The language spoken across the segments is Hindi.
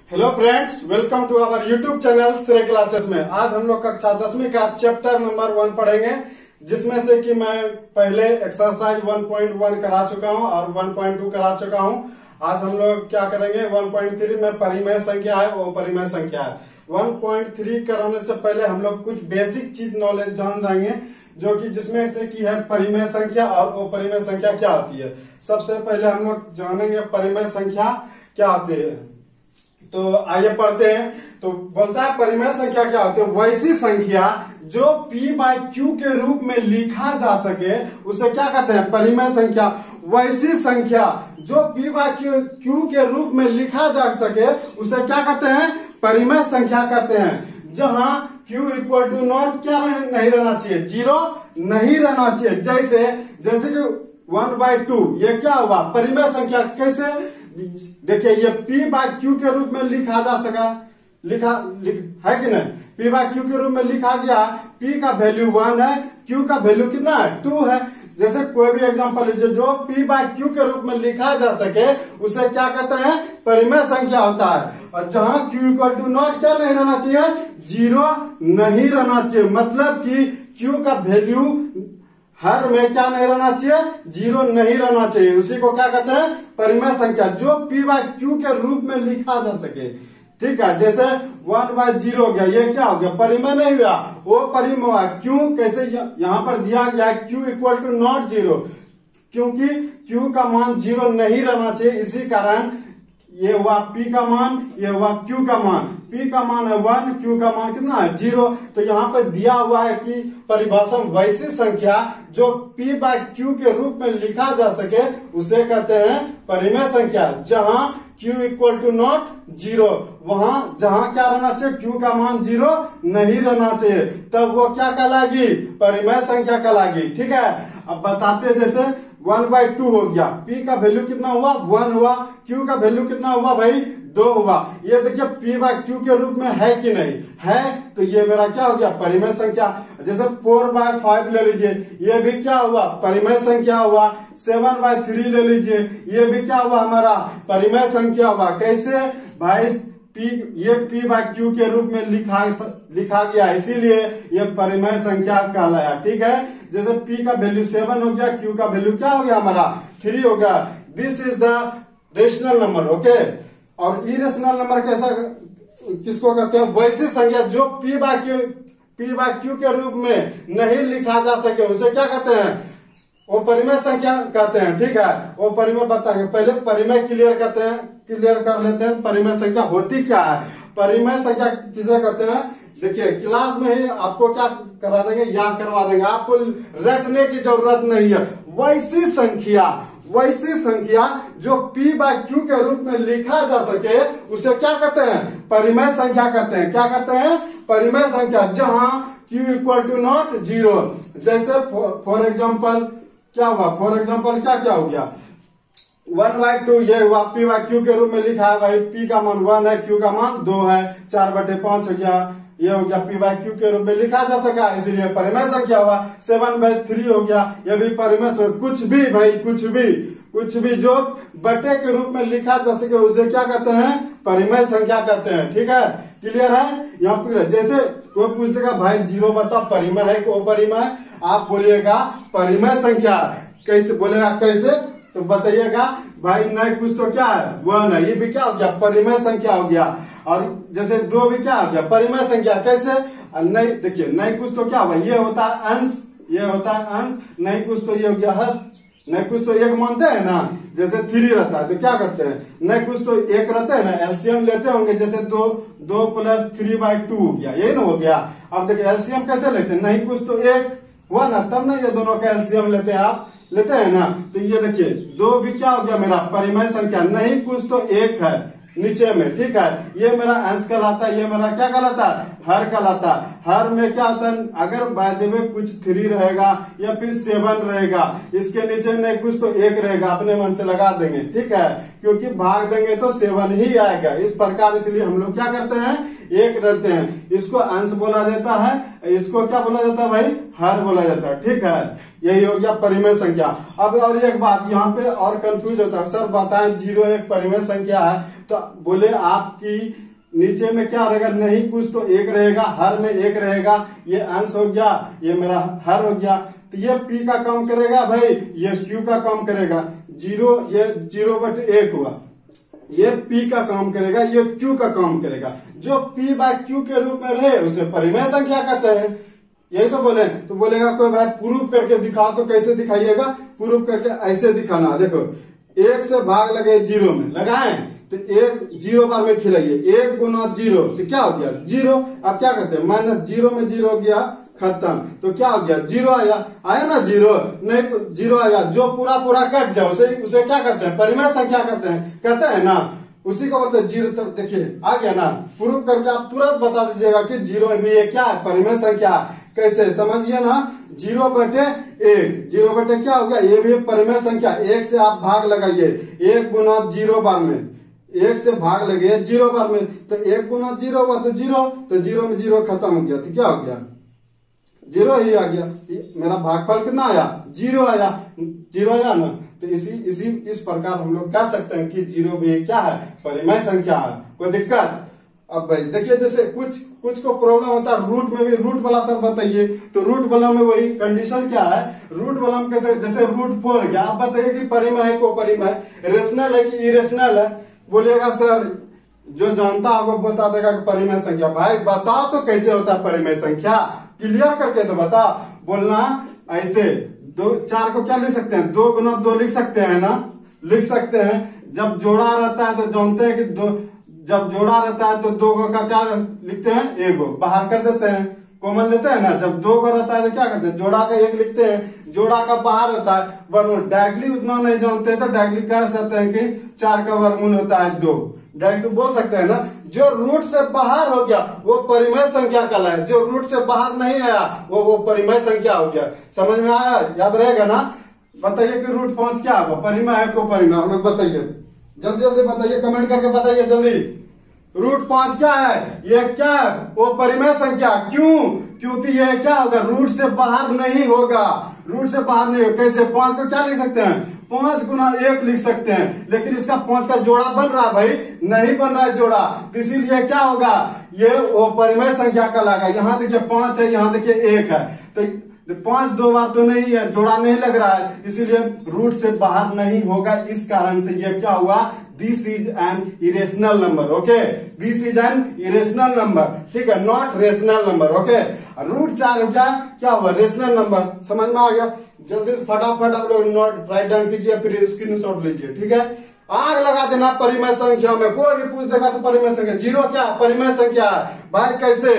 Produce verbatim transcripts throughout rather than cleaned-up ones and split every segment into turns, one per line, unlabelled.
Hello friends, welcome to our YouTube channel Shrey classes में। आज हम लोग कक्षा दसवीं का चैप्टर नंबर वन पढ़ेंगे, जिसमें से कि मैं पहले एक्सरसाइज वन पॉइंट वन करा चुका हूं और वन पॉइंट टू करा चुका हूं। आज हम लोग क्या करेंगे, वन पॉइंट थ्री में परिमेय संख्या है वो परिमेय संख्या है। वन पॉइंट थ्री कराने से पहले हम लोग कुछ बेसिक चीज नॉलेज जान जाएंगे, जो कि जिसमें से की है परिमेय संख्या और वो परिमेय संख्या क्या होती है। सबसे पहले हम लोग जानेंगे परिमेय संख्या क्या होती है। तो आइए पढ़ते हैं। तो बोलता है परिमेय संख्या क्या होती है, वैसी संख्या जो p बाई क्यू के रूप में लिखा जा सके उसे क्या कहते हैं, परिमेय संख्या। वैसी संख्या जो p बाई क्यू के रूप में लिखा जा सके उसे क्या कहते हैं, परिमेय संख्या कहते हैं। जहां q इक्वल टू नॉट क्या नहीं रहना चाहिए, जीरो नहीं रहना चाहिए। जैसे जैसे कि वन बाई टू ये क्या हुआ, परिमेय संख्या। कैसे, देखिए ये p बाई क्यू के रूप में लिखा जा सका, लिखा लिख, है कि नहीं। p बाई क्यू के रूप में लिखा गया, p का वैल्यू वन है, q का वैल्यू कितना है, टू है। जैसे कोई भी एग्जांपल लीजिए, जो p बाई क्यू के रूप में लिखा जा सके उसे क्या कहते हैं, परिमेय संख्या होता है। और जहां q इक्वल टू नॉट क्या नहीं रहना चाहिए, जीरो नहीं रहना चाहिए। मतलब कि q का वैल्यू हर में क्या नहीं रहना चाहिए, जीरो नहीं रहना चाहिए। उसी को क्या कहते हैं, परिमेय संख्या, जो p बाई क्यू के रूप में लिखा जा सके। ठीक है, जैसे वन बाई जीरो हो गया, ये क्या हो गया, परिमेय नहीं हुआ, वो परिमेय हुआ। क्यों, कैसे, यहाँ पर दिया गया है Q equal to not zero, क्योंकि q का मान जीरो नहीं रहना चाहिए। इसी कारण ये हुआ p का मान, ये हुआ q का मान। p का मान है वन, q का मान कितना है, जीरो। तो यहाँ पर दिया हुआ है कि परिभाषा वैसी संख्या जो p बाई q के रूप में लिखा जा सके उसे कहते हैं परिमेय संख्या। जहां q equal to not zero, वहां जहां क्या रहना चाहिए, q का मान जीरो नहीं रहना चाहिए, तब वो क्या कहलाएगी, परिमेय संख्या कहलाएगी। ठीक है, अब बताते हैं। जैसे वन बाई टू हो गया, p का वैल्यू कितना हुआ, वन हुआ, q का वैल्यू कितना हुआ भाई, दो हुआ। ये देखिए p बाई क्यू के रूप में है कि नहीं है, तो ये मेरा क्या हो गया, परिमेय संख्या। जैसे फोर बाई फाइव ले लीजिए, ये भी क्या हुआ, परिमेय संख्या हुआ। सेवन बाई थ्री ले लीजिए, ये भी क्या हुआ, हमारा परिमेय संख्या हुआ। कैसे भाई, p ये p बाई क्यू के रूप में लिखा लिखा गया, इसीलिए ये परिमेय संख्या कहलाया। ठीक है, जैसे p का वैल्यू सेवन हो गया, q का वैल्यू क्या हो गया, हमारा थ्री हो गया। This is the rational number. Okay, और इरेशनल नंबर कैसा किसको कहते हैं, वैसी संख्या जो p by Q p by Q के रूप में नहीं लिखा जा सके उसे क्या कहते हैं, वो परिमेय संख्या कहते हैं। ठीक है, वो परिमेय बताएंगे। पहले परिमेय क्लियर करते हैं, क्लियर कर लेते हैं परिमेय संख्या होती क्या है। परिमेय संख्या किसे कहते हैं, देखिए क्लास में ही आपको क्या करा देंगे, याद करवा देंगे, आपको रटने की जरूरत नहीं है। वैसी संख्या वैसी संख्या जो p बाई क्यू के रूप में लिखा जा सके उसे क्या कहते हैं, परिमेय संख्या कहते हैं। क्या कहते हैं, परिमेय संख्या। जहां q equal to not zero, जैसे फॉर एग्जाम्पल क्या हुआ, फॉर एग्जाम्पल क्या क्या हो गया, वन बाई टू ये हुआ, p बाई क्यू के रूप में लिखा है भाई, p का मान वन है, q का मान दो है, चार बटे पांच हो गया, ये हो गया p बाई क्यू के रूप में लिखा जा सका, इसलिए परिमेय संख्या हुआ। सेवन बाई थ्री हो गया, ये भी परिमेय संख्या। कुछ भी भाई, कुछ भी कुछ भी जो बटे के रूप में लिखा जा सके उसे क्या कहते हैं, परिमेय संख्या कहते हैं। ठीक है, क्लियर है। यहाँ पर जैसे कोई पूछ देगा भाई जीरो बता परिमेय है कि अपरिमेय, आप बोलिएगा परिमेय संख्या। कैसे बोलेगा, कैसे, तो बताइएगा भाई, नहीं कुछ तो क्या है, वन है, ये भी क्या हो गया, परिमेय संख्या हो गया। और जैसे दो भी क्या हो गया, परिमेय संख्या। कैसे, नहीं देखिए, नहीं कुछ तो क्या होगा, ये होता है अंश, ये होता है अंश, नहीं कुछ तो ये हो गया हर, नहीं कुछ तो एक मानते हैं ना। जैसे थ्री रहता है तो क्या करते हैं, नहीं कुछ तो एक रहता है ना, एलसीएम लेते होंगे। जैसे दो दो प्लस थ्री बाई टू हो गया, यही ना हो गया। अब देखिए एलसीएम कैसे लेते हैं, नहीं कुछ तो एक हुआ ना, तब ना ये दोनों का एलसीएम लेते हैं, आप लेते हैं ना। तो ये देखिए दो भी क्या हो गया, मेरा परिमेय संख्या। नहीं कुछ तो एक है नीचे में। ठीक है, ये मेरा अंश कहलाता है, ये मेरा क्या कहलाता है, हर कहलाता है। हर में क्या होता है, अगर बाय द वे कुछ थ्री रहेगा या फिर सेवन रहेगा, इसके नीचे नहीं कुछ तो एक रहेगा, अपने मन से लगा देंगे। ठीक है, क्योंकि भाग देंगे तो सेवन ही आएगा। इस प्रकार इसलिए हम लोग क्या करते हैं, एक रखते हैं। इसको अंश बोला जाता है, इसको क्या बोला जाता है भाई, हर बोला जाता है। ठीक है, यही हो गया परिमेय संख्या। अब और एक बात यहाँ पे और कंफ्यूज होता है, सर बताएं जीरो एक परिमेय संख्या है, तो बोले आपकी नीचे में क्या रहेगा, नहीं कुछ तो एक रहेगा, हर में एक रहेगा, ये अंश हो गया, ये मेरा हर हो गया, तो ये पी का काम करेगा भाई, ये क्यू का काम करेगा। जीरो ये जीरो बट एक हुआ, ये पी का काम करेगा, ये क्यू का काम करेगा। जो पी बाय क्यू के रूप में रहे उसे परिमेय संख्या कहते हैं। यही तो बोले, तो बोलेगा कोई भाई प्रूफ करके दिखाओ, तो कैसे दिखाइएगा, प्रूफ करके ऐसे दिखाना। देखो एक से भाग लगे जीरो में, लगाएं तो एक जीरो बार में खिलाइए, एक गुना जीरो तो क्या हो गया, जीरो। अब क्या करते हैं, माइनस जीरो में जीरो हो गया, खत्म, तो क्या हो गया, जीरो आया, आया ना जीरो, नहीं जीरो आया, जो पूरा पूरा कट जाए उसे उसे क्या कहते हैं, परिमेय संख्या कहते हैं, कहते हैं ना, उसी को बोलते हैं जीरो। तक देखिए आ गया ना, प्रूफ करके आप तुरंत बता दीजिएगा कि जीरो भी ये क्या है, परिमेय संख्या। कैसे समझिए ना, जीरो बटे एक, जीरो बटे क्या हो गया, ये भी परिमेय संख्या। एक से आप भाग लगाइए, एक गुना जीरो बार में, एक से भाग लगे जीरो बार में, तो एक गुना जीरो हुआ तो जीरो, तो जीरो में जीरो खत्म हो गया, तो क्या हो गया, जीरो ही आ गया। मेरा भागफल कितना आया, जीरो आया, जीरो आया ना। तो इसी इसी इस प्रकार हम लोग कह सकते हैं कि जीरो भी क्या है, परिमेय संख्या है। कोई दिक्कत? अब भाई देखिए, जैसे कुछ कुछ को प्रॉब्लम होता है रूट में भी, रूट वाला सर बताइए, तो रूट वाला में वही कंडीशन क्या है, रूट वाला में कैसे, जैसे रूट फोर गया, आप बताइए कि परिमेय है को परिमेय, रेशनल है कि इरेशनल है। बोलिएगा सर जो जानता है वो बता देगा कि परिमेय संख्या। भाई बताओ तो कैसे होता है परिमेय संख्या, क्लियर करके तो बता। बोलना ऐसे, दो चार को क्या लिख सकते हैं, दो गुना दो लिख सकते हैं ना, लिख सकते हैं। जब जोड़ा रहता है तो जानते हैं कि दो, जब जोड़ा रहता है तो दो का क्या लिखते हैं, एक बाहर कर देते हैं, कॉमन लेते हैं ना। जब दो का रहता है तो क्या करते हैं, जोड़ा का एक लिखते हैं, जोड़ा का बाहर होता है वर्गमूल। डायरेक्टली उतना नहीं जानते तो डायरेक्टली कह सकते हैं कि चार का वर्गमूल होता है दो, डायरेक्ट बोल सकते हैं ना। जो रूट से बाहर हो गया वो परिमेय संख्या कहलाए, जो रूट से बाहर नहीं आया वो वो परिमेय संख्या हो गया। समझ में आया, याद रहेगा ना। बताइए कि रूट पांच क्या होगा, परिमेय है को परिमेय, हम लोग बताइए, जल्दी जल्दी बताइए, कमेंट करके बताइए जल्दी। रूट पांच क्या है, ये क्या है, वो परिमेय संख्या। क्यों, क्योंकि ये क्या होगा, रूट से बाहर नहीं होगा, रूट से बाहर नहीं होगा। कैसे, पांच को क्या लिख सकते हैं, पांच गुना एक लिख सकते हैं, लेकिन इसका पांच का जोड़ा बन रहा भाई, नहीं बन रहा है जोड़ा, तो इसीलिए क्या होगा, ये वो परिमेय संख्या कहलाएगा। यहाँ देखिए पांच है, यहाँ देखिए एक है, तो पांच दो बार तो नहीं है, जोड़ा नहीं लग रहा है, इसीलिए रूट से बाहर नहीं होगा। इस कारण से ये क्या हुआ, this is an irrational number. Okay, this is an irrational number, ठीक है, not rational number. Okay, root चार हो गया, क्या हुआ, रेशनल नंबर। समझ में आ गया। जल्दी से फटाफट आप लोग नोट राइट डाउन कीजिए, फिर स्क्रीन शॉट लीजिए, ठीक है। आग लगा देना परिमेय संख्या में, कोई भी पूछ देगा तो परिमेय संख्या। जीरो क्या परिमेय संख्या है भाई, कैसे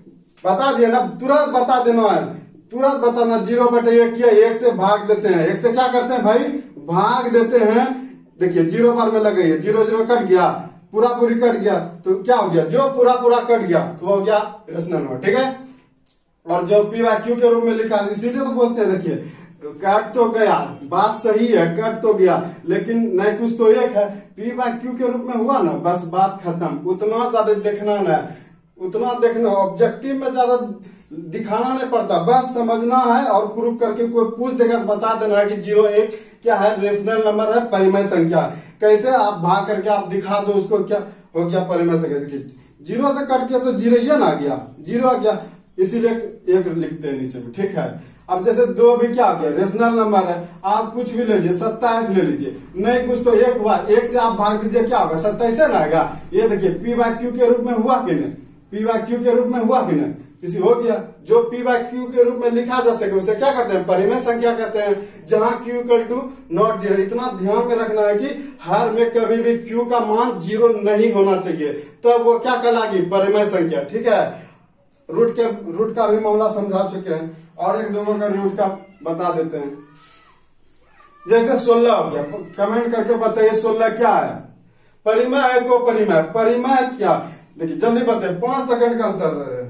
बता दिया ना, तुरंत बता देना है, तुरंत बताना। जीरो बटे एक किया, एक से भाग देते हैं, एक से क्या करते हैं भाई, भाग देते हैं। देखिए जीरो बार में लगे, जीरो जीरो कट गया, पूरा पूरी कट गया, तो क्या हो गया, जो पूरा पूरा कट गया तो हो गया रेशनल नंबर, ठीक है। और जो पी वाई क्यू के रूप में लिखा, इसीलिए तो बोलते हैं, देखिए कट तो गया, बात सही है, कट तो गया, लेकिन नहीं कुछ तो एक है, पी वाई क्यू के रूप में हुआ ना, बस बात खत्म। उतना ज्यादा देखना ना, उतना देखना, ऑब्जेक्टिव में ज्यादा दिखाना नहीं पड़ता, बस समझना है और प्रूफ करके कोई पूछ देगा तो बता देना है कि जीरो एक क्या है, रेशनल नंबर है, परिमेय संख्या। कैसे, आप भाग करके आप दिखा दो उसको, क्या हो गया परिमेय संख्या। देखिए जीरो से कट गया तो जीरो ये ना आ गया, जीरो आ गया, इसीलिए एक लिखते हैं नीचे में, ठीक है। अब जैसे दो भी क्या आ गया, रेशनल नंबर है, आप कुछ भी ले लीजिए, सत्ताईस ले लीजिए, नहीं कुछ तो एक हुआ, एक से आप भाग दीजिए, क्या होगा, सत्ताईस ना आएगा। ये देखिए पी वाई क्यू के रूप में हुआ कि नहीं, पी वाई क्यू के रूप में हुआ कि नहीं, किसी हो गया। जो पी वाई क्यू के रूप में लिखा जा सके उसे क्या कहते हैं, परिमेय संख्या कहते हैं, जहां Q equal to not zero. इतना ध्यान में रखना है कि हर में कभी भी क्यू का मान जीरो नहीं होना चाहिए, तब तो वो क्या कहलाएगी, परिमेय संख्या, ठीक है। रूट के रूट का भी मामला समझा चुके हैं, और एक दोनों का रूट का बता देते हैं। जैसे सोलह हो गया, कमेंट करके बताइए सोलह क्या है, परिमेय है को परिमेय, परिमेय क्या, देखिए जल्दी बताइए, पांच सेकंड का अंतर है,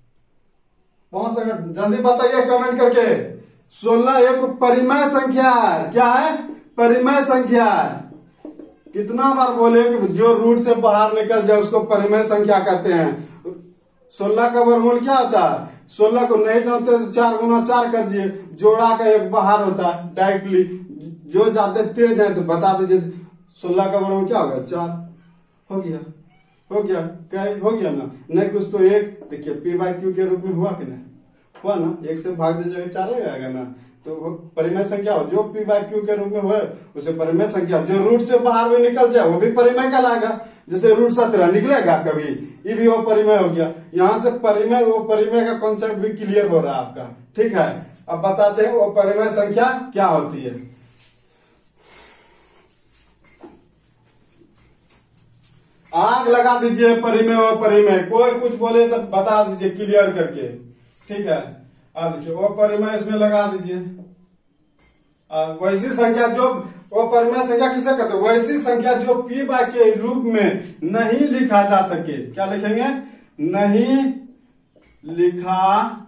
पांच सेकंड, जल्दी बताइए कमेंट करके। सोलह एक परिमेय संख्या है, क्या है, परिमेय संख्या है, कितना बार बोले कि जो रूट से बाहर निकल जाए उसको परिमेय संख्या कहते हैं। सोलह का वर्गमूल क्या होता है? सोलह को नहीं जानते तो चार गुना चार कर दीजिए, जोड़ा का एक बाहर होता है डायरेक्टली। जो ज्यादा तेज है तो बता दीजिए सोलह का वर्गमूल क्या होगा? चार। हो गया हो गया क्या हो गया ना? नहीं कुछ तो एक देखिए पी बाई क्यू के रूप में हुआ कि नहीं हुआ ना? एक से भाग दीजिएगा चार ही आएगा ना। तो परिमेय संख्या हो जो पी बाई क्यू के रूप में हुए उसे परिमेय संख्या। जो रूट से बाहर भी निकल जाए वो भी परिमेय कहलाएगा। जैसे रूट सत्रह निकलेगा कभी, ये भी वो परिमेय हो गया। यहाँ से परिमेय वो परिमेय का कॉन्सेप्ट भी क्लियर हो रहा है आपका। ठीक है, अब बताते हैं वो परिमेय संख्या क्या होती है। आग लगा दीजिए परिमेय और परिमेय, कोई कुछ बोले तो बता दीजिए क्लियर करके। ठीक है, अब देखिए वो परिमेय इसमें लगा दीजिए। वैसी संख्या जो वो परिमेय संख्या किसे कहते हैं? वैसी संख्या जो पी बाई के रूप में नहीं लिखा जा सके। क्या लिखेंगे? नहीं लिखा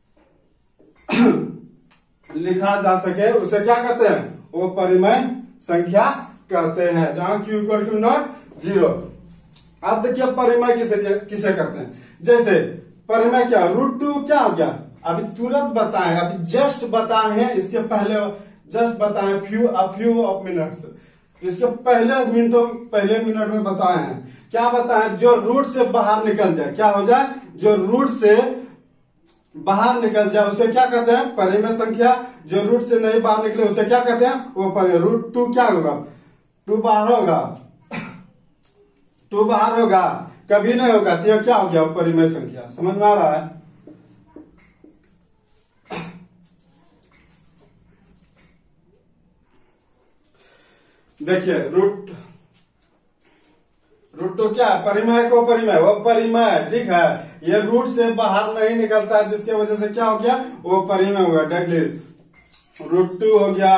लिखा जा सके उसे क्या कहते हैं? वो परिमेय संख्या कहते हैं, जहां Q equal to not zero. अब देखिए परिमेय किसे किसे कहते हैं। जैसे परिमेय क्या? रूट टू क्या हो गया? अभी तुरंत बताएं, अभी जस्ट बताए हैं, इसके पहले जस्ट बताएं few a few of minutes, इसके पहले मिनटों पहले मिनट में बताए हैं। क्या बताएं? जो रूट से बाहर निकल जाए, क्या हो जाए? जो रूट से बाहर निकल जाए उसे क्या कहते हैं? परिमेय संख्या। जो रूट से नहीं बाहर निकले उसे क्या कहते हैं? वो परिमेय। रूट टू क्या होगा? टू बाहर होगा, टू बाहर होगा, कभी नहीं होगा, तो क्या हो गया? परिमेय संख्या। समझ में आ रहा है? देखिए रूट रूट तो क्या है? परिमेय को परिमेय, वो परिमेय। ठीक है, ये रूट से बाहर नहीं निकलता है जिसके वजह से क्या हो गया? वो परिमेय हुआ डायरेक्टली। रूट टू हो गया,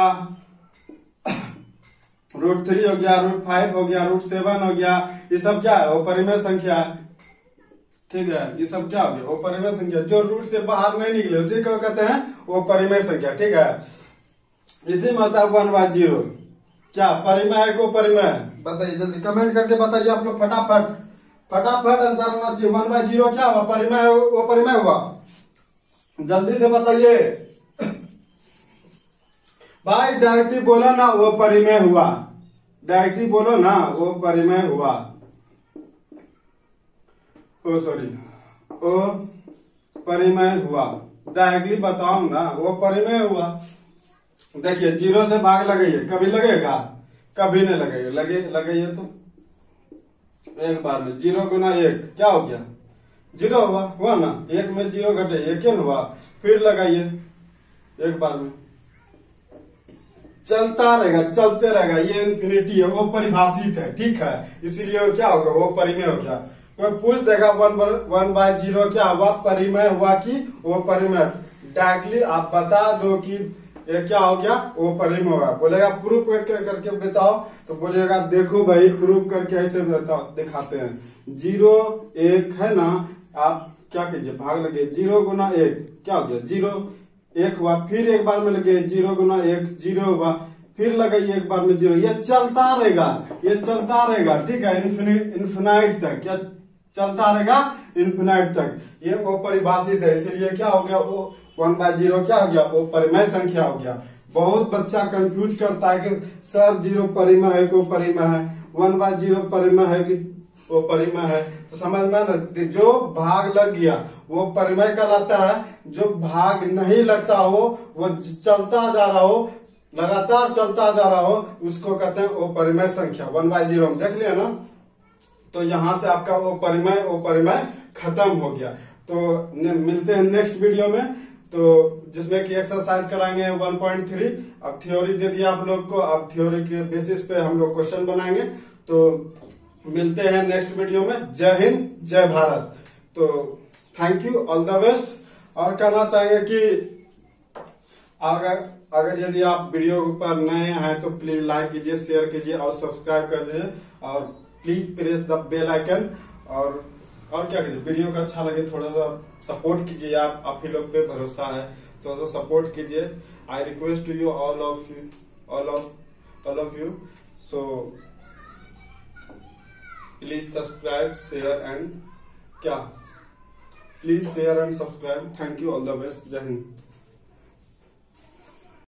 रूट थ्री हो गया, रूट फाइव हो गया, रूट सेवन हो गया, ये सब क्या है? वो परिमेय संख्या है। ठीक है, ये सब क्या हो गया? वो परिमेय संख्या। जो रूट से बाहर नहीं निकले उसी को कहते हैं वो परिमेय संख्या। ठीक है, इसी में आता है वन बाई जीरो। क्या परिमेय है को परिमेय? बताइए जल्दी कमेंट करके बताइए आप लोग फटाफट फटाफट आंसर होना चाहिए। वन बाई जीरो क्या हुआ? परिमेय, वो परिमेय हुआ। जल्दी से बताइए भाई, डायरेक्टली बोलो ना वो परिमेय हुआ। डायरेक्टली बोलो ना वो परिमेय हुआ। ओ सॉरी, वो परिमेय हुआ। डायरेक्टली बताओ ना वो परिमेय हुआ। देखिए जीरो से भाग लगाइए, कभी लगेगा? कभी नहीं लगेगा। लगे लगाइए तो एक बार में जीरो गुना एक क्या हो गया? जीरो हुआ हुआ ना। एक में जीरो घटे एक हुआ, फिर लगाइए एक बार में, चलता रहेगा चलते रहेगा। ये इन्फिनिटी है, वो परिभाषित है। ठीक है, इसीलिए क्या होगा? वो परिमेय हो गया। कोई पूछ देगा वन वन बाय जीरो क्या हुआ? परिमेय हुआ कि वो परिमेय? डायरेक्टली आप बता दो कि ये क्या हो गया? वो परिमेय हुआ। बोलेगा प्रूफ करके करके बताओ, तो बोलिएगा देखो भाई प्रूफ करके ऐसे बताओ, दिखाते हैं। जीरो एक है ना, आप क्या कीजिए? भाग लगे, जीरो गुना एक क्या हो गया? जीरो एक हुआ, फिर एक बार में लगे जीरो गुना एक जीरो हुआ, फिर लगाइए एक बार में जीरो। ये चलता रहेगा, ये चलता रहेगा। ठीक है, इन्फिनाइट तक क्या चलता रहेगा? इन्फिनाइट तक। ये वो परिभाषित है, इसलिए क्या हो गया? वो वन बाय जीरो क्या हो गया? वो परिमेय संख्या हो गया। बहुत बच्चा कंफ्यूज करता है कि सर जीरो परिमेय है को परिमेय है, वन बाय जीरो परिमेय है कि वो परिमेय है। तो समझ में ना, जो भाग लग गया वो परिमेय कहलाता है। जो भाग नहीं लगता हो, वो चलता जा रहा हो, लगातार चलता जा रहा हो, उसको कहते हैं वो परिमेय संख्या। वन बाय जीरो में देख लिया ना। तो यहां से आपका वो परिमेय वो परिमेय खत्म हो गया। तो मिलते हैं नेक्स्ट वीडियो में, तो जिसमें कि एक्सरसाइज कराएंगे वन पॉइंट थ्री। अब थ्योरी दे दिया आप लोग को, अब थ्योरी के बेसिस पे हम लोग क्वेश्चन बनाएंगे। तो मिलते हैं नेक्स्ट वीडियो में। जय हिंद, जय भारत। तो thank you, all the best. और कहना चाहेंगे कि अगर अगर यदि आप वीडियो पर नए हैं तो प्लीज लाइक कीजिए, शेयर कीजिए और सब्सक्राइब कर दीजिए, और please press the bell icon. और और क्या कीजिए, वीडियो का अच्छा लगे थोड़ा सा सपोर्ट कीजिए। आप आप ही लोग पे भरोसा है, तो तो सपोर्ट कीजिए। I request to you all of you all of all of you. So please subscribe share and क्या please share and subscribe. Thank you, all the best, जय हिंद।